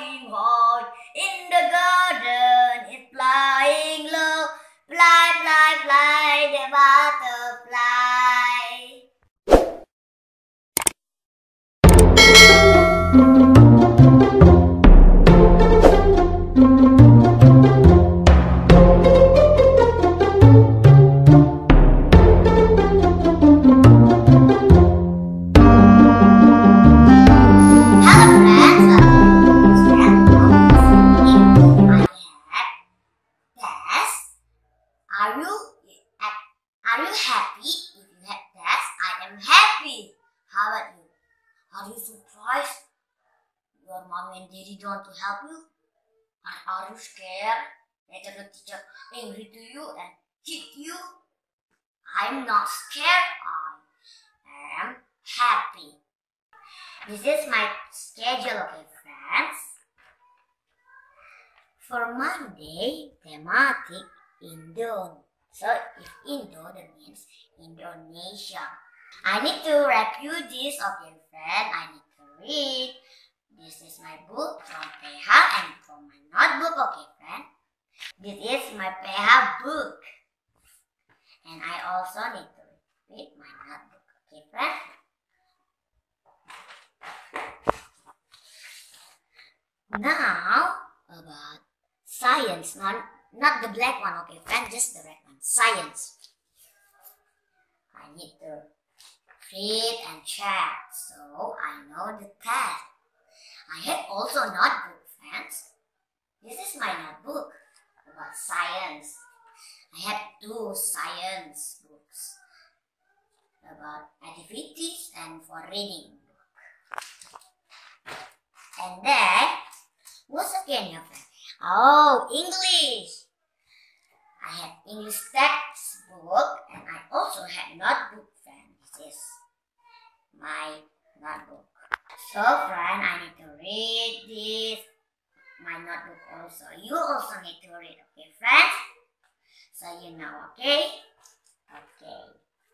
flying high. In the garden it's flying low. Fly, fly, fly, the butterfly. Are you happy? If you have tests, I am happy. How about you? Are you surprised your mom and daddy don't to help you? Are you scared that the teacher angry to you and hit you? I'm not scared. I am happy. This is my schedule, okay, friends? For Monday, thematic Indo. So if Indo, that means Indonesia. I need to review this, okay, friend. I need to read. This is my book from PH and from my notebook, okay, friend. This is my PH book. And I also need to read my notebook, okay, friend. Now, about science, not the black one, okay, friend, just the red one, science. I need to read and check, so I know the test. I have also notebook, friends. This is my notebook about science. I have 2 science books about activities and for reading book. And then, what's again, your friend? Oh, English. I have English textbook and I also have notebook, friend. This is my notebook. So, friend, I need to read this, my notebook also. You also need to read, okay, friends? So you know, okay? Okay.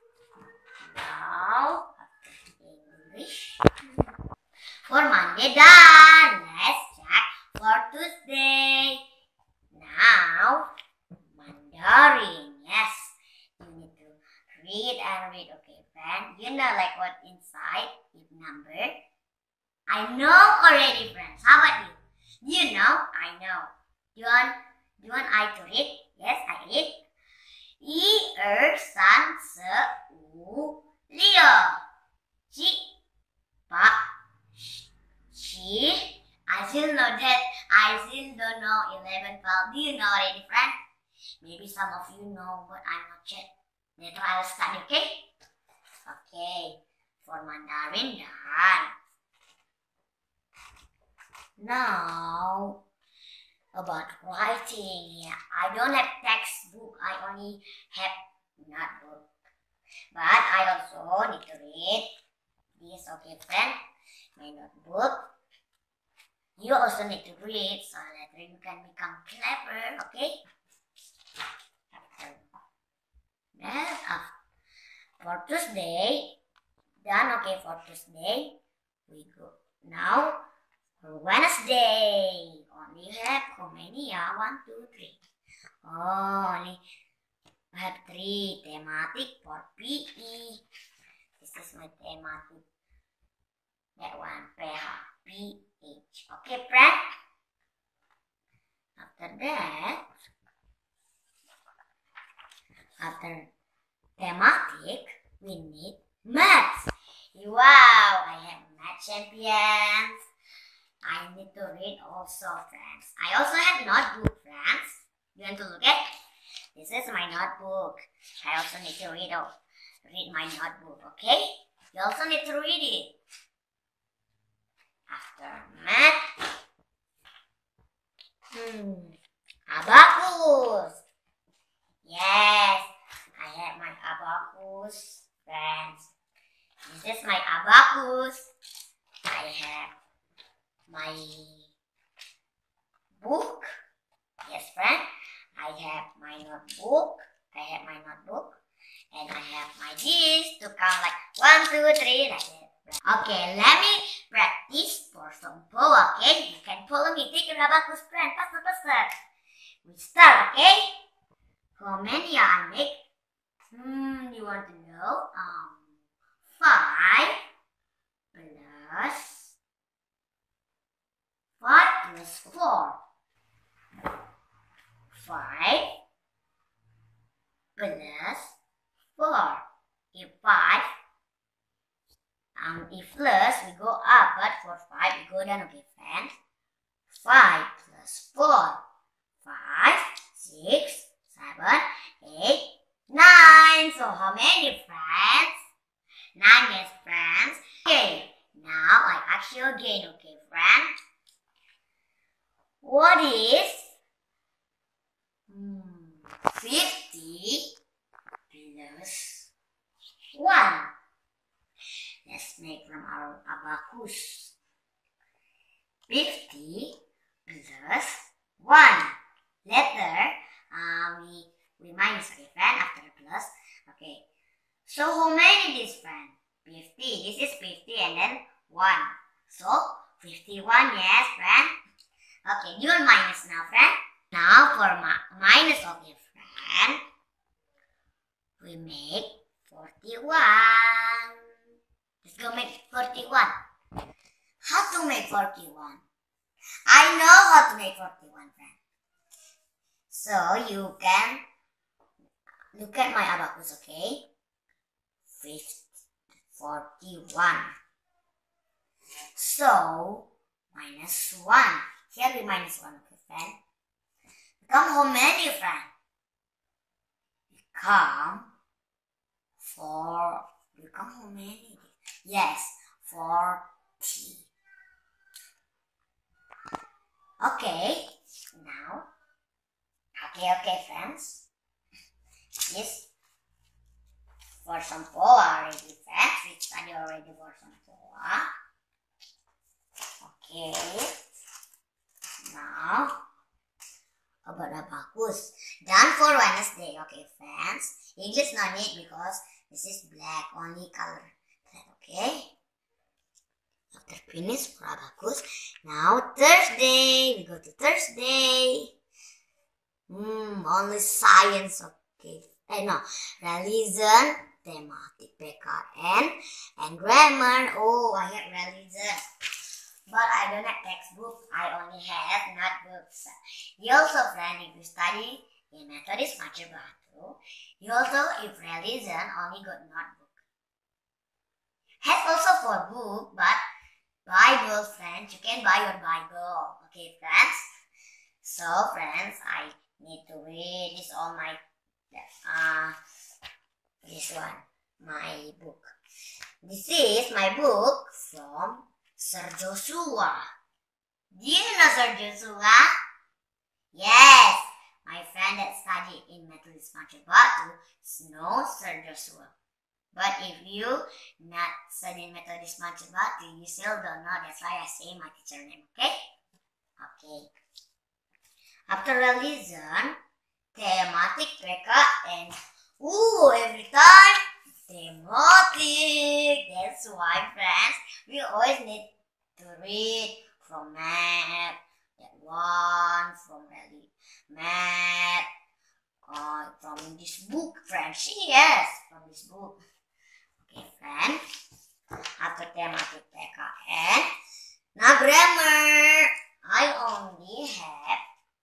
Now, English. For Monday done. Let's check for Tuesday. Now, Mandarin. Yes, you need to read and read, okay, friend? You know like what inside is number? I know already, friends. How about you? You know? I know. Do you want I to read? Yes, I read. I, san, se, u, lio. Ji, pa, shi. I still know that. I still don't know 11, 12. Do you know already, friend? Maybe some of you know, but I'm not yet. Later I will study, okay? Okay. For Mandarin done. Now, about writing. Yeah, I don't have textbook. I only have notebook. But I also need to read this, okay, friend? My notebook. You also need to read so that you can become clever, okay? Then, for Tuesday, done, okay, for Tuesday, we go. Now, for Wednesday, only have how many? 1, 2, 3. Oh, only I have 3 thematic for PE. This is my thematic. That one, PH. Okay, friend? After thematic, we need maths. Wow, I have math champions. I need to read also, friends. I also have notebook, friends. You want to look at? This is my notebook. I also need to read my notebook, okay? You also need to read it. After math, abacus. Yes, I have my abacus, friends. This is my abacus. I have my book. Yes, friend. I have my notebook. And I have my this to count like 1, 2, 3 like that. Okay, let me practice for some poem, okay? You can follow me. Take your abacus, friend. Faster. We start, okay? How many I make? You want to know? 5 plus 4. 5 plus 4. If 5, if plus, we go up, but for 5, we go down, okay, friends? 5 plus 4. 5, 6, 7, 8, 9. So how many, friends? 9, yes, friends. Okay, now I ask you again, okay, friends? What is 50 plus 1? Let's make from our abacus. 50 plus 1. Later, we minus, okay, friend, after the plus. Okay. So how many this, friend? 50. This is 50 and then 1. So 51, yes, friend. Okay, do minus now, friend. Now for minus, okay, friend, we make 41. Let's go make 41. How to make 41? I know how to make 41, friend. So you can look at my abacus, okay? 41. So minus 1. Here we minus 1, okay, friend? Become how many, friend? Become how many? Yes, 40. Okay, now, okay, friends. Yes, for some poa already, friends. We study already for some poa. Okay, now about abacus. Done for Wednesday, okay, friends. English no need because this is black, only color. Okay. After finish for abacus, now Thursday. We go to Thursday. Only science, okay. No, religion, thematic, PKN, and grammar. Oh, I have religion. But I don't have textbook. I only have notebooks. You also, friend, if you study in Methodist Major Batu, you also, if religion, only got notebook. Has also for book, but Bible, friends, you can buy your Bible. Okay, friends. So, friends, I need to read this on my this one, my book. This is my book from Sir Joshua. Do you know Sir Joshua? Yes, my friend that studied in Methodist Major Batu knows Sir Joshua. But if you not study in Methodist Major Batu, you still don't know. That's why I say my teacher name, okay? Okay. After religion, thematic, PKN. Every time thematic. That's why, friends, we always need to read from math, that one, from math, from this book, friends. Yes, from this book. Okay, friends. After thematic, PKN. Now grammar. I only have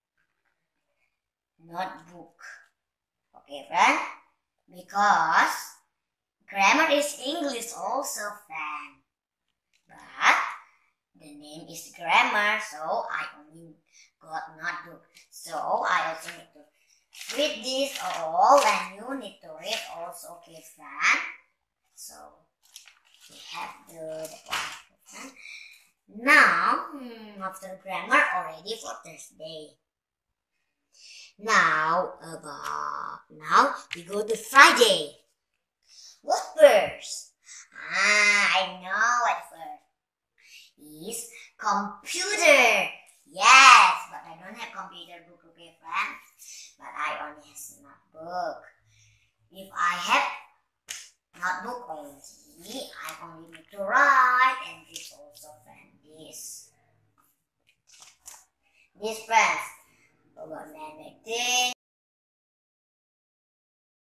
notebook. Okay, friend? Because grammar is English also, friend. But the name is grammar, so I only got notebook. So I also need to read this all, and you need to read also, okay, friend? So we have the one. Now, after grammar already for Thursday. Now we go to Friday. What first? I know what first is computer. Yes, but I don't have computer book, okay, friends? But I only have notebook. If I have notebook only, I only need to write. his friends. Robot man make things.